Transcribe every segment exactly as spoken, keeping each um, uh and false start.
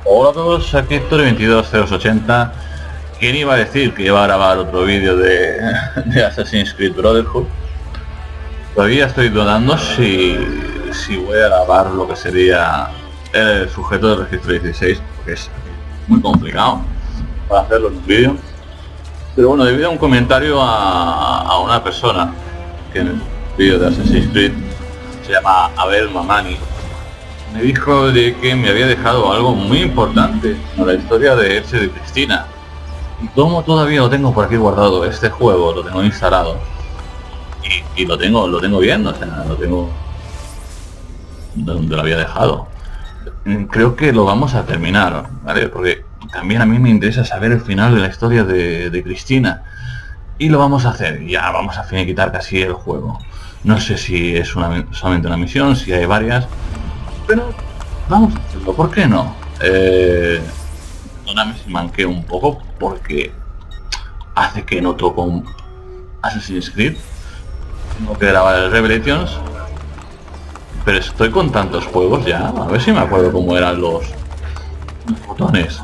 Hola a todos, aquí Héctor veintidós cero ochenta. ¿Quién iba a decir que iba a grabar otro vídeo de, de Assassin's Creed Brotherhood? Todavía estoy dudando si, si voy a grabar lo que sería el sujeto del registro dieciséis, porque es muy complicado para hacerlo en un vídeo. Pero bueno, debido a un comentario a, a una persona que en el vídeo de Assassin's Creed se llama Abel Mamani, me dijo de que me había dejado algo muy importante en la historia de Ezio de Cristina. Y como todavía lo tengo por aquí guardado, este juego lo tengo instalado y, y lo tengo lo tengo bien, o sea, lo tengo donde lo había dejado. Creo que lo vamos a terminar, ¿vale? Porque también a mí me interesa saber el final de la historia de, de Cristina. Y lo vamos a hacer, ya vamos a finiquitar casi el juego. No sé si es una, solamente una misión, si hay varias, pero vamos a hacerlo, ¿por qué no? Eh, perdóname si manqueo un poco, porque hace que no toco un Assassin's Creed. Tengo que grabar el Revelations, pero estoy con tantos juegos ya, a ver si me acuerdo cómo eran los botones.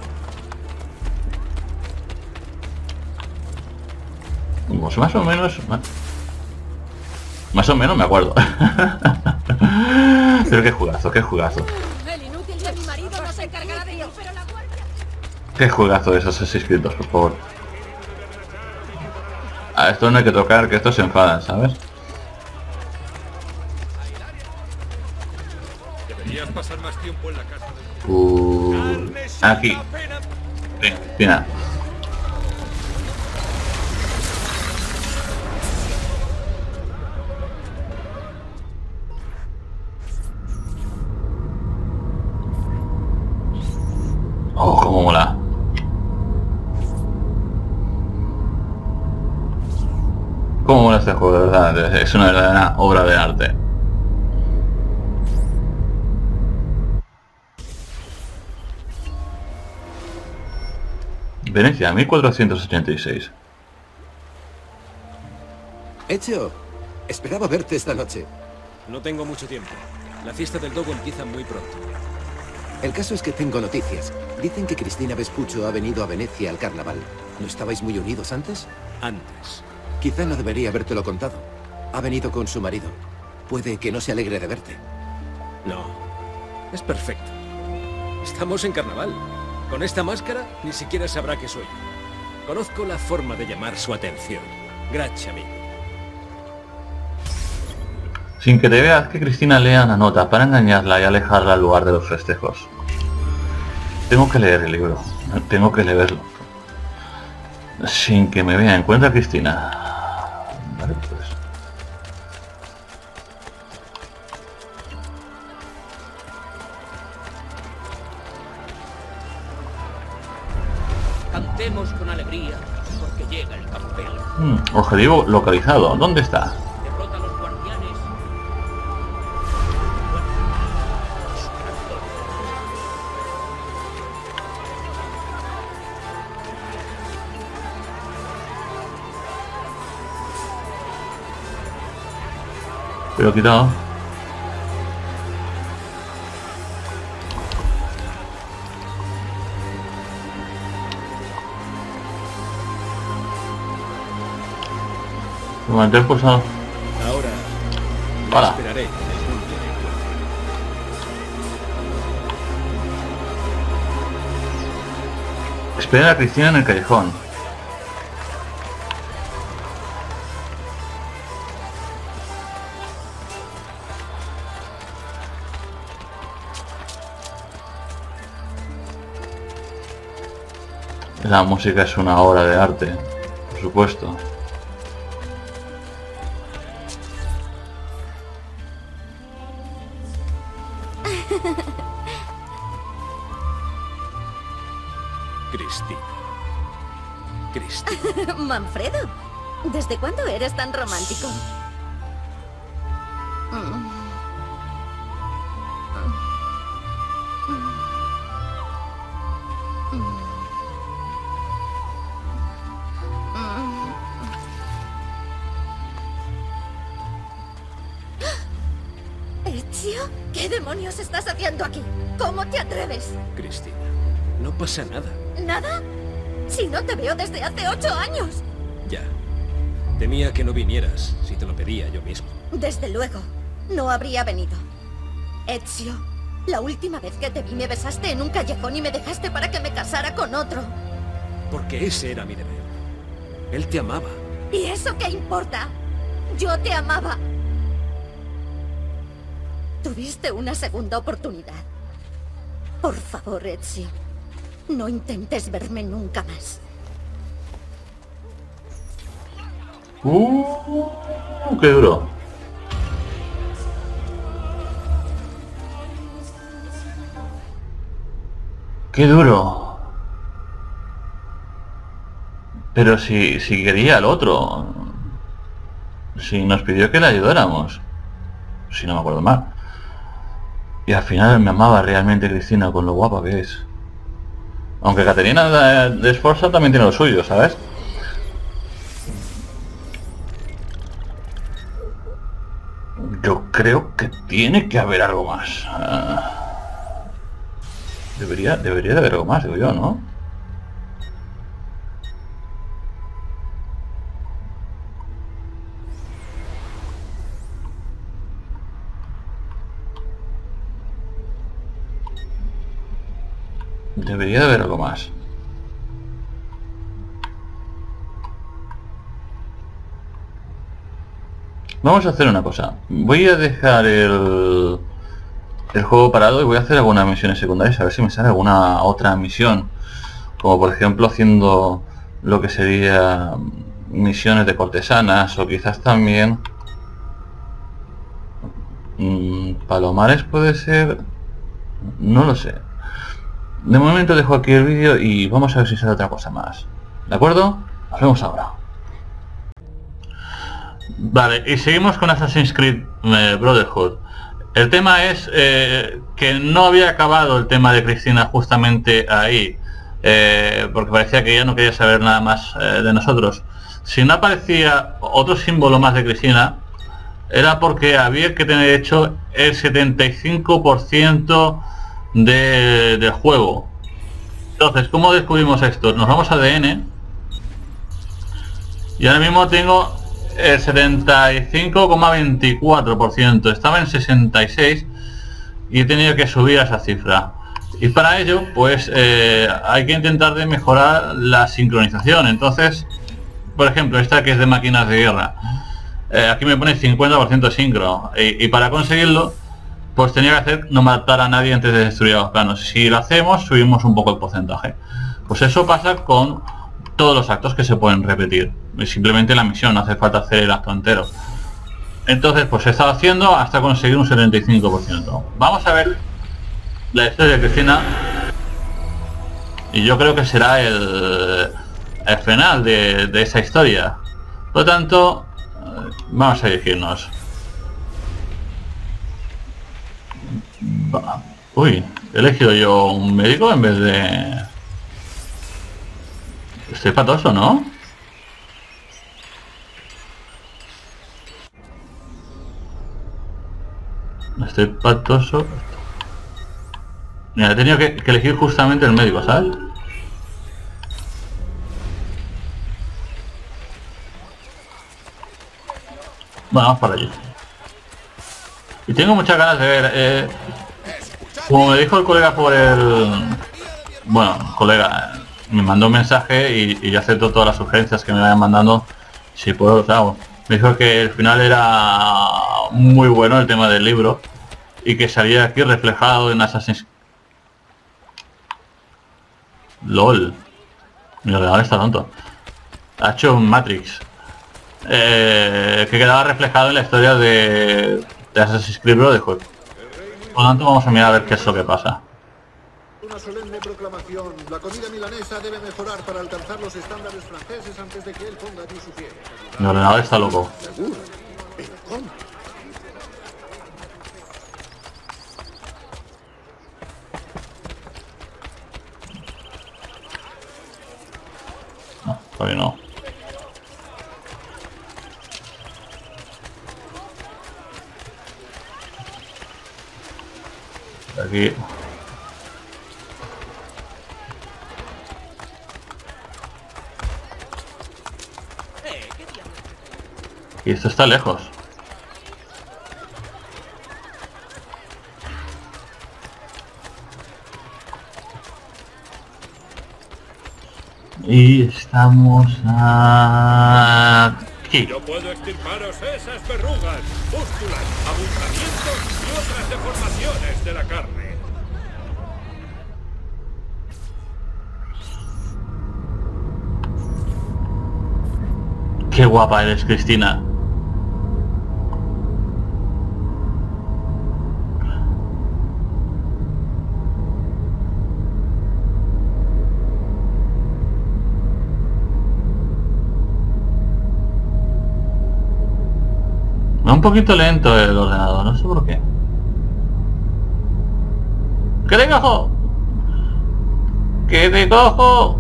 Pues más o menos, más o menos me acuerdo. Pero qué jugazo, qué jugazo. Qué jugazo de esos Assassin's Creed, por favor. A esto no hay que tocar, que estos se enfadan, ¿sabes? Deberías pasar más tiempo en la casa de... Uh, aquí. Venga, Cristina. Oh, cómo mola. Cómo mola este juego, de verdad. Es una verdadera obra de arte. Venecia, mil cuatrocientos ochenta y seis. Ezio, esperaba verte esta noche. No tengo mucho tiempo. La fiesta del Dogo empieza muy pronto. El caso es que tengo noticias. Dicen que Cristina Vespuccio ha venido a Venecia al carnaval. ¿No estabais muy unidos antes? Antes. Quizá no debería habértelo contado. Ha venido con su marido. Puede que no se alegre de verte. No. Es perfecto. Estamos en carnaval. Con esta máscara ni siquiera sabrá que soy. Conozco la forma de llamar su atención. Gracias, amigo. Sin que te veas que Cristina lea la nota para engañarla y alejarla al lugar de los festejos. Tengo que leer el libro. Tengo que leerlo. Sin que me vea. Encuentra a Cristina. Vale, pues. Cantemos con alegría, porque llega el campeón. Hmm, objetivo localizado. ¿Dónde está? Derrota a los guardianes. Pero quitado. Mantener pulsado. Ahora la Hola. esperaré en el punto de encuentro. Espera a Cristina en el callejón. La música es una obra de arte, por supuesto. Cristina. Cristina. Manfredo, ¿desde cuándo eres tan romántico? Mm. Ezio, ¿qué demonios? demonios estás haciendo aquí? ¿Cómo te atreves? Cristina, no pasa nada. ¿Nada? Si no te veo desde hace ocho años. Ya. Temía que no vinieras si te lo pedía yo mismo. Desde luego, no habría venido. Ezio, la última vez que te vi me besaste en un callejón y me dejaste para que me casara con otro. Porque ese era mi deber. Él te amaba. ¿Y eso qué importa? Yo te amaba. Tuviste una segunda oportunidad. Por favor, Ezio, no intentes verme nunca más. Uh, qué duro. Qué duro. Pero si, si quería al otro. Si nos pidió que le ayudáramos. Si no me acuerdo mal. Y al final me amaba realmente Cristina con lo guapa que es. Aunque Caterina de, de Sforza también tiene lo suyo, ¿sabes? Yo creo que tiene que haber algo más. Uh, debería, debería de haber algo más, digo yo, ¿no? Debería de haber algo más. Vamos a hacer una cosa. Voy a dejar el, el juego parado y voy a hacer algunas misiones secundarias a ver si me sale alguna otra misión. Como por ejemplo haciendo lo que sería misiones de cortesanas o quizás también mmm, Palomares puede ser. No lo sé. De momento dejo aquí el vídeo y vamos a ver si sale otra cosa más. ¿De acuerdo? Nos vemos ahora. Vale, y seguimos con Assassin's Creed eh, Brotherhood. El tema es eh, que no había acabado el tema de Cristina justamente ahí, eh, porque parecía que ella no quería saber nada más eh, de nosotros. Si no aparecía otro símbolo más de Cristina, era porque había que tener hecho el setenta y cinco por ciento de, del juego. Entonces, ¿cómo descubrimos esto? Nos vamos a A D N y ahora mismo tengo el setenta y cinco coma veinticuatro por ciento, estaba en sesenta y seis y he tenido que subir a esa cifra. Y para ello, pues eh, hay que intentar de mejorar la sincronización. Entonces, por ejemplo, esta que es de máquinas de guerra, eh, aquí me pone cincuenta por ciento sincro y, y para conseguirlo, pues tenía que hacer no matar a nadie antes de destruir a los planos. Si lo hacemos, subimos un poco el porcentaje. Pues eso pasa con todos los actos que se pueden repetir. Simplemente la misión, no hace falta hacer el acto entero. Entonces, pues he estado haciendo hasta conseguir un setenta y cinco por ciento. Vamos a ver la historia de Cristina. Y yo creo que será el, el final de, de esa historia. Por lo tanto, vamos a dirigirnos. Uy, he elegido yo un médico en vez de... Estoy patoso, ¿no? Estoy patoso. Mira, he tenido que, que elegir justamente el médico, ¿sabes? Bueno, vamos para allí. Y tengo muchas ganas de ver... Eh, como me dijo el colega por el... Bueno, colega... Me mandó un mensaje y, y yo acepto todas las sugerencias que me vayan mandando. Si puedo, claro. Me dijo que el final era muy bueno, el tema del libro, y que salía aquí reflejado en Assassin's... LOL. Mi ordenador está tonto. Ha hecho un Matrix. Eh, que quedaba reflejado en la historia de, de Assassin's Creed Brotherhood. Por lo tanto, vamos a mirar a ver qué es lo que pasa. Una solemne proclamación. La comida milanesa debe mejorar para alcanzar los estándares franceses antes de que él ponga allí su pie. Mi ordenador está loco. Seguro. ¿Pero cómo? No, todavía no. aquí. Y esto está lejos. Y estamos aquí. Yo puedo extirparos esas verrugas, pústulas, abultamientos y otras deformaciones de la carne. Qué guapa eres, Cristina. Va un poquito lento el ordenador, no sé por qué. ¡Que te cojo! ¡Que te cojo!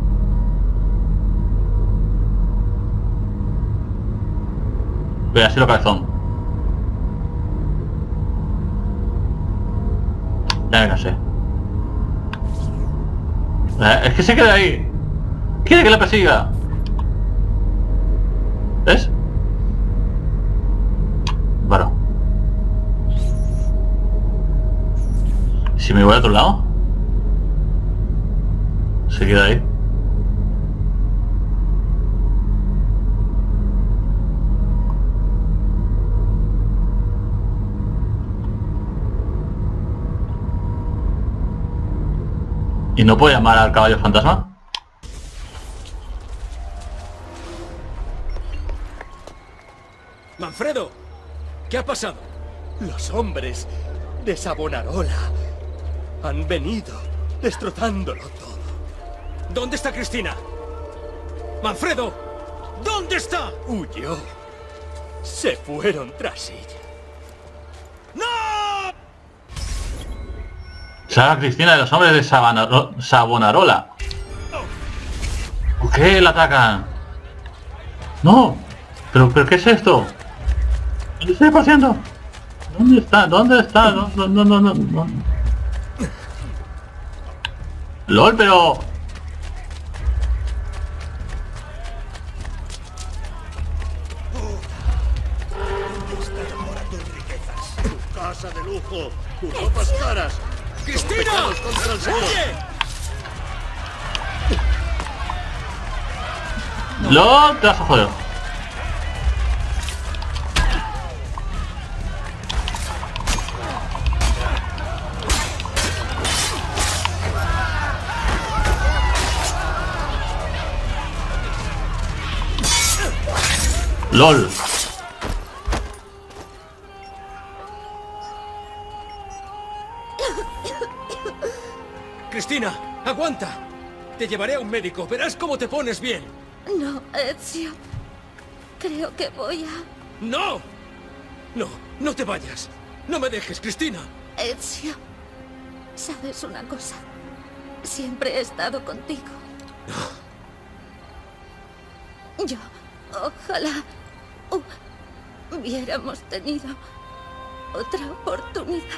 Voy a hacerlo cabezón. Ya me cansé. Eh, es que se queda ahí. Quiere que la persiga. ¿Ves? Bueno. Si me voy a otro lado, se queda ahí. ¿Y no puedo llamar al caballo fantasma? ¡Manfredo! ¿Qué ha pasado? Los hombres de Savonarola han venido destrozándolo todo. ¿Dónde está Cristina? ¡Manfredo! ¿Dónde está? Huyó. Se fueron tras ella. ¡No! Sara Cristina de los hombres de Savana- Savonarola. ¿Por qué la atacan? No. ¿Pero, pero qué es esto? ¿Qué está pasando? ¿Dónde está? ¿Dónde está? No, no, no, no, no. LOL, pero... Tu casa de lujo, tus ropas caras. ¡Cristina! Contra el Señor. ¡Oye! LOL, te vas a joder. LOL. Cristina, aguanta. Te llevaré a un médico. Verás cómo te pones bien. No, Ezio. Creo que voy a... ¡No! No, no te vayas. No me dejes, Cristina. Ezio, ¿sabes una cosa? Siempre he estado contigo. Yo, ojalá hubiéramos tenido otra oportunidad.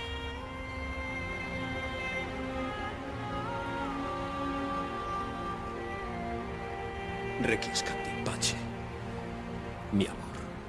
Requiescat in pace, mi amor.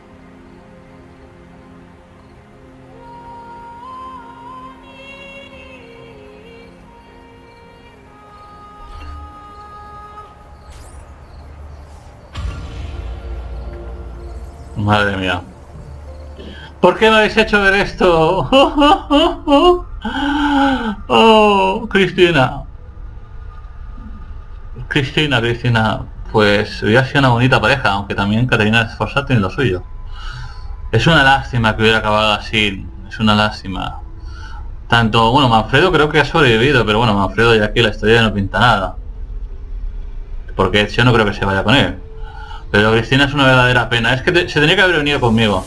Madre mía. ¿Por qué me habéis hecho ver esto? Oh, oh, oh, oh. Oh, Cristina. Cristina, Cristina. Pues hubiera sido una bonita pareja, aunque también Caterina Sforza tiene lo suyo. Es una lástima que hubiera acabado así. Es una lástima. Tanto, bueno, Manfredo creo que ha sobrevivido, pero bueno, Manfredo ya aquí la historia no pinta nada. Porque yo no creo que se vaya con él. Pero Cristina es una verdadera pena. Es que te, se tenía que haber venido conmigo.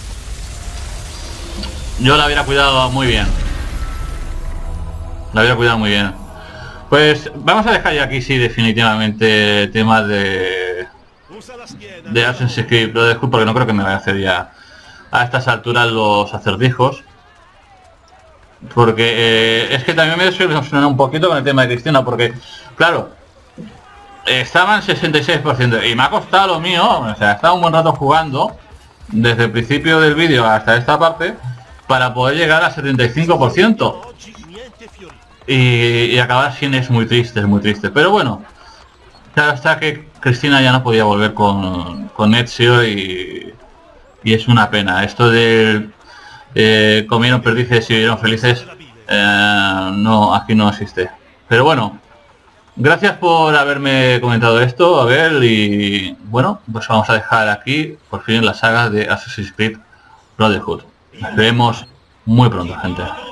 Yo la hubiera cuidado muy bien. La hubiera cuidado muy bien. Pues vamos a dejar ya aquí, sí, definitivamente el tema de... De Assassin's Creed Brotherhood, porque no creo que me vaya a hacer ya a estas alturas los acertijos. Porque eh, es que también me desilusionó un poquito con el tema de Cristina, porque, claro, estaba en sesenta y seis por ciento y me ha costado lo mío, o sea, he estado un buen rato jugando, desde el principio del vídeo hasta esta parte, para poder llegar al setenta y cinco por ciento. Y, y acabar sin es muy triste, es muy triste. Pero bueno, hasta que Cristina ya no podía volver con, con Ezio y, y es una pena. Esto de eh, comieron perdices y vivieron felices, eh, no, aquí no existe. Pero bueno, gracias por haberme comentado esto, Abel, y bueno, pues vamos a dejar aquí por fin la saga de Assassin's Creed Brotherhood. Nos vemos muy pronto, gente.